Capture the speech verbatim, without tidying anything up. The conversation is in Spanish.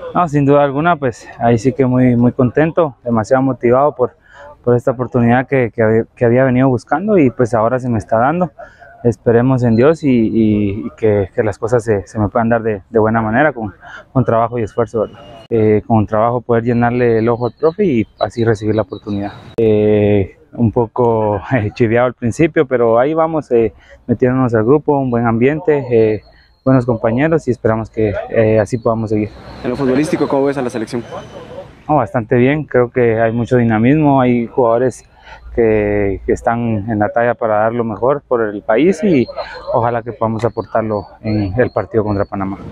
No, sin duda alguna, pues ahí sí que muy, muy contento, demasiado motivado por, por esta oportunidad que, que, había- que había venido buscando y pues ahora se me está dando. Esperemos en Dios y, y- y que, que las cosas se, se me puedan dar de, de buena manera, con, con trabajo y esfuerzo, ¿verdad? Eh, con trabajo poder llenarle el ojo al profe y así recibir la oportunidad. Eh, un poco eh, chiviado al principio, pero ahí vamos eh, metiéndonos al grupo, un buen ambiente, eh, buenos compañeros y esperamos que eh, así podamos seguir. En lo futbolístico, ¿cómo ves a la selección? No, bastante bien, creo que hay mucho dinamismo, hay jugadores que, que están en la talla para dar lo mejor por el país y ojalá que podamos aportarlo en el partido contra Panamá.